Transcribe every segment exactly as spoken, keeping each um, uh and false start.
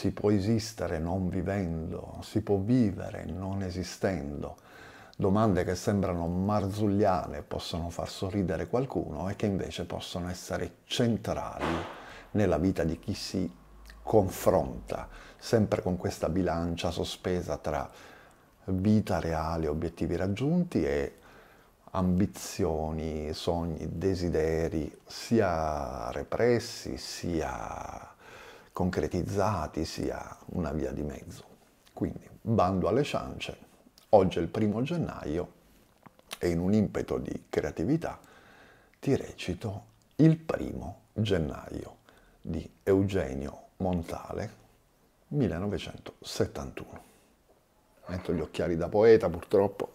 si può esistere non vivendo, si può vivere non esistendo. Domande che sembrano marzulliane, possono far sorridere qualcuno e che invece possono essere centrali nella vita di chi si confronta, sempre con questa bilancia sospesa tra vita reale, obiettivi raggiunti e ambizioni, sogni, desideri, sia repressi, sia concretizzati, sia una via di mezzo. Quindi, bando alle ciance, oggi è il primo gennaio e in un impeto di creatività ti recito il primo gennaio di Eugenio Montale, millenovecentosettantuno. Metto gli occhiali da poeta, purtroppo.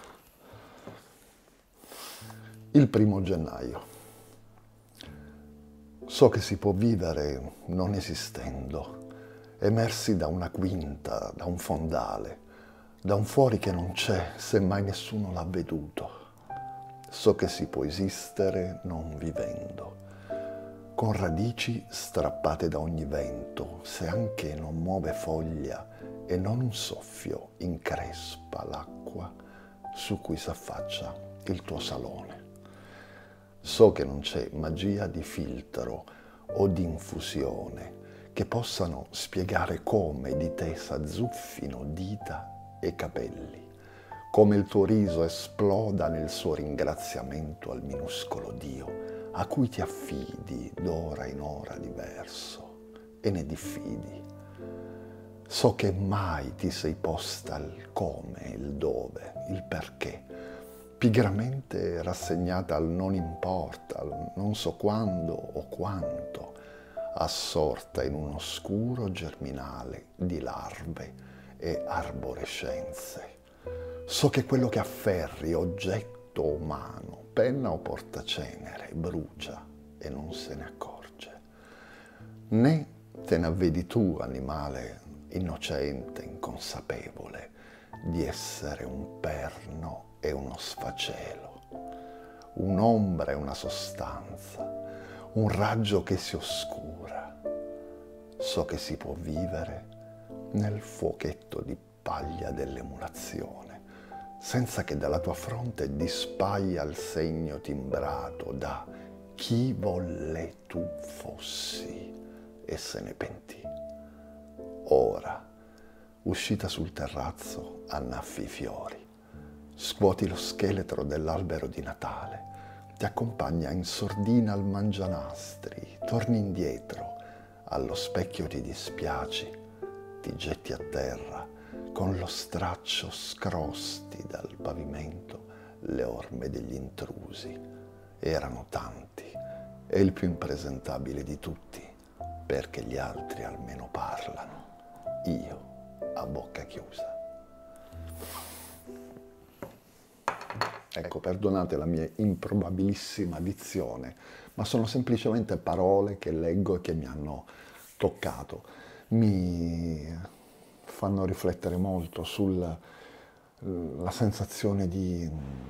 Il primo gennaio. So che si può vivere non esistendo, emersi da una quinta, da un fondale, da un fuori che non c'è, semmai nessuno l'ha veduto. So che si può esistere non vivendo, con radici strappate da ogni vento, se anche non muove foglia e non un soffio increspa l'acqua su cui s'affaccia il tuo salone. So che non c'è magia di filtro o di infusione che possano spiegare come di te s'azzuffino dita e capelli, come il tuo riso esploda nel suo ringraziamento al minuscolo Dio a cui ti affidi d'ora in ora diverso e ne diffidi. So che mai ti sei posta il come, il dove, il perché, pigramente rassegnata al non importa, al non so quando o quanto, assorta in un oscuro germinale di larve e arborescenze. So che quello che afferri, oggetto umano, penna o portacenere, brucia e non se ne accorge. Né te ne avvedi tu, animale innocente, inconsapevole, di essere un perno e uno sfacelo, un'ombra e una sostanza, un raggio che si oscura. So che si può vivere nel fuochetto di paglia dell'emulazione, senza che dalla tua fronte dispaia il segno timbrato da chi volle tu fossi e se ne pentì. Ora, uscita sul terrazzo, annaffi i fiori, scuoti lo scheletro dell'albero di Natale, ti accompagna in sordina al mangianastri, torni indietro, allo specchio ti dispiaci, ti getti a terra, con lo straccio scrosti dal pavimento le orme degli intrusi. Erano tanti e il più impresentabile di tutti, perché gli altri almeno parlano, io a bocca chiusa. Ecco, perdonate la mia improbabilissima dizione, ma sono semplicemente parole che leggo e che mi hanno toccato. Mi fanno riflettere molto sulla sensazione di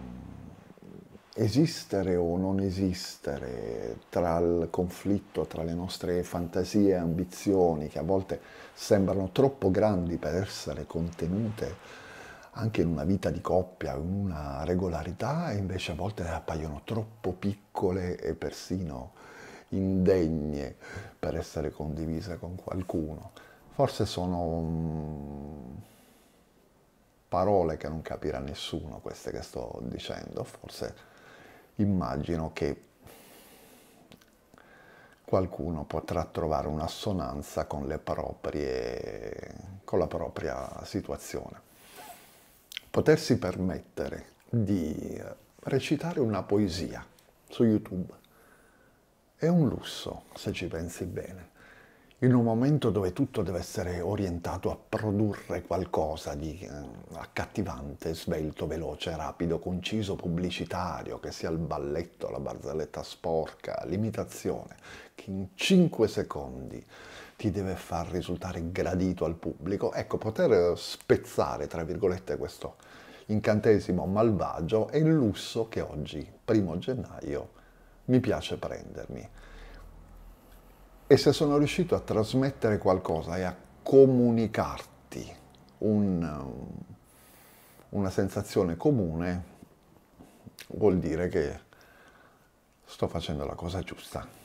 esistere o non esistere, tra il conflitto tra le nostre fantasie e ambizioni, che a volte sembrano troppo grandi per essere contenute anche in una vita di coppia, in una regolarità, e invece a volte appaiono troppo piccole e persino indegne per essere condivise con qualcuno. Forse sono mm, parole che non capirà nessuno, queste che sto dicendo. Forse immagino che qualcuno potrà trovare un'assonanza con le proprie, con la propria situazione. Potersi permettere di recitare una poesia su YouTube è un lusso, se ci pensi bene, in un momento dove tutto deve essere orientato a produrre qualcosa di eh, accattivante, svelto, veloce, rapido, conciso, pubblicitario, che sia il balletto, la barzelletta sporca, l'imitazione, che in cinque secondi ti deve far risultare gradito al pubblico. Ecco, poter spezzare, tra virgolette, questo incantesimo malvagio è il lusso che oggi, primo gennaio, mi piace prendermi. E se sono riuscito a trasmettere qualcosa e a comunicarti un, una sensazione comune, vuol dire che sto facendo la cosa giusta.